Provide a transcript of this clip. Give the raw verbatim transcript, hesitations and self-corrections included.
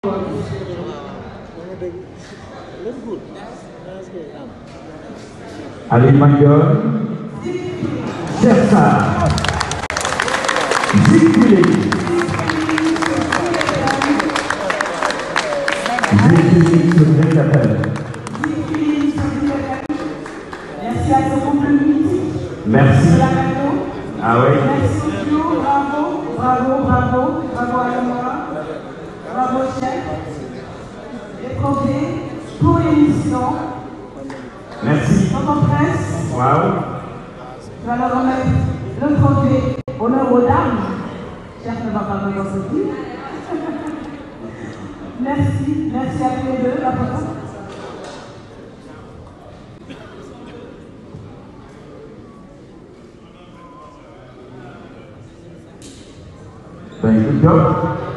Ali Mandion, Chersa, Zikuli, Zikuli sur les appels. Merci à ce complément. Merci. Ah oui. Merci beaucoup, bravo, bravo, bravo, bravo à moi, bravo chef, les trophées pour l'émission. Merci. Tonton Prince, Wow. je vais leur remettre le trophée honneur aux dames. Chef ne va pas me sortir. Merci, merci à tous les deux, la photo. Ben, good job.